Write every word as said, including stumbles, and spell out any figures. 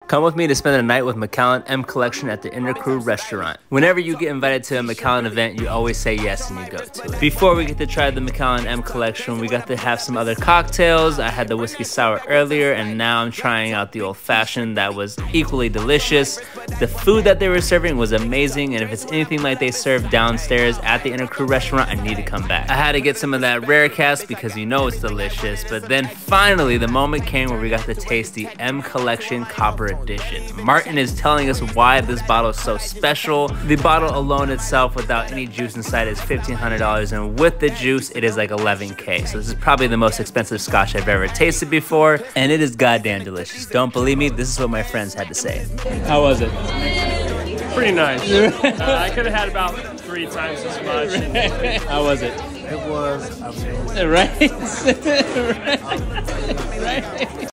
Come with me to spend a night with Macallan M Collection at the Intercrew restaurant. Whenever you get invited to a Macallan event, you always say yes and you go to it. Before we get to try the Macallan M Collection, we got to have some other cocktails. I had the whiskey sour earlier, and now I'm trying out the old fashioned that was equally delicious. The food that they were serving was amazing, and if it's anything like they serve downstairs at the Intercrew restaurant, I need to come back. I had to get some of that rare cast because you know it's delicious, but then finally the moment came where we got to taste the M Collection Copper Edition. Martin is telling us why this bottle is so special. The bottle alone itself without any juice inside is fifteen hundred dollars, and with the juice it is like eleven K. So this is probably the most expensive scotch I've ever tasted before, and it is goddamn delicious. Don't believe me? This is what my friends had to say. How was it? Pretty nice. uh, I could have had about three times as much. Right. How was it? It was amazing. Right? Right. Right.